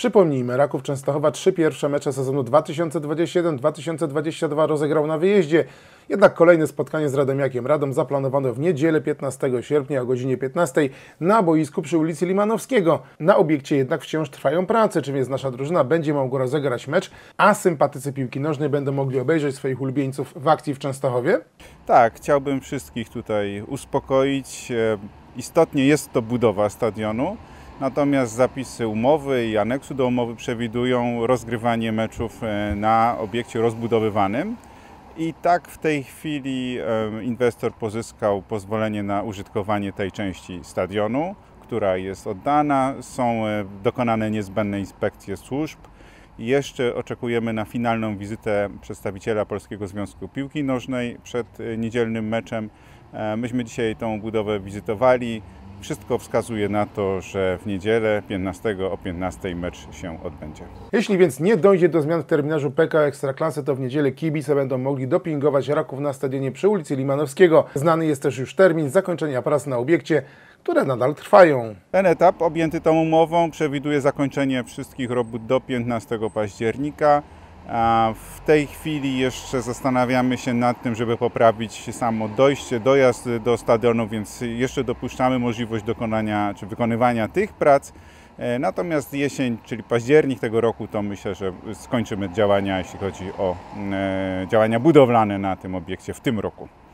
Przypomnijmy, Raków Częstochowa 3 pierwsze mecze sezonu 2021-2022 rozegrał na wyjeździe. Jednak kolejne spotkanie z Radomiakiem Radom zaplanowano w niedzielę 15 sierpnia o godzinie 15 na boisku przy ulicy Limanowskiego. Na obiekcie jednak wciąż trwają prace, czym jest nasza drużyna będzie mogła rozegrać mecz, a sympatycy piłki nożnej będą mogli obejrzeć swoich ulubieńców w akcji w Częstochowie? Tak, chciałbym wszystkich tutaj uspokoić. Istotnie jest to budowa stadionu, natomiast zapisy umowy i aneksu do umowy przewidują rozgrywanie meczów na obiekcie rozbudowywanym. I tak w tej chwili inwestor pozyskał pozwolenie na użytkowanie tej części stadionu, która jest oddana. Są dokonane niezbędne inspekcje służb. Jeszcze oczekujemy na finalną wizytę przedstawiciela Polskiego Związku Piłki Nożnej przed niedzielnym meczem. Myśmy dzisiaj tą budowę wizytowali. Wszystko wskazuje na to, że w niedzielę 15 o 15 mecz się odbędzie. Jeśli więc nie dojdzie do zmian w terminarzu PKO Ekstraklasy, to w niedzielę kibice będą mogli dopingować Raków na stadionie przy ulicy Limanowskiego. Znany jest też już termin zakończenia prac na obiekcie, które nadal trwają. Ten etap objęty tą umową przewiduje zakończenie wszystkich robót do 15 października. W tej chwili jeszcze zastanawiamy się nad tym, żeby poprawić samo dojście, dojazd do stadionu, więc jeszcze dopuszczamy możliwość dokonania czy wykonywania tych prac. Natomiast jesień, czyli październik tego roku, to myślę, że skończymy działania, jeśli chodzi o działania budowlane na tym obiekcie w tym roku.